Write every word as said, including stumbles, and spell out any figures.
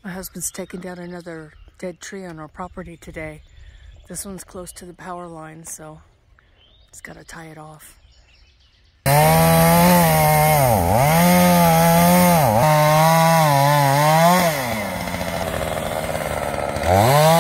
My husband's taking down another dead tree on our property today. This one's close to the power line, so it's got to tie it off. Ah.